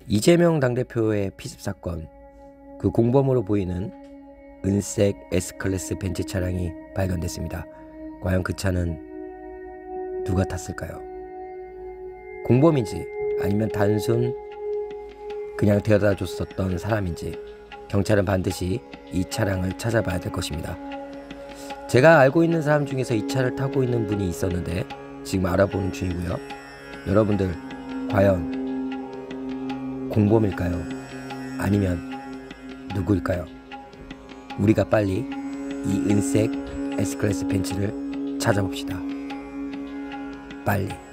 이재명 당대표의 피습 사건, 그 공범으로 보이는 은색 S클래스 벤츠 차량이 발견됐습니다. 과연 그 차는 누가 탔을까요? 공범인지 아니면 단순 그냥 데려다 줬었던 사람인지 경찰은 반드시 이 차량을 찾아봐야 될 것입니다. 제가 알고 있는 사람 중에서 이 차를 타고 있는 분이 있었는데 지금 알아보는 중이고요. 여러분들 과연 공범일까요? 아니면 누구일까요? 우리가 빨리 이 은색 S클래스 벤츠를 찾아봅시다. 빨리.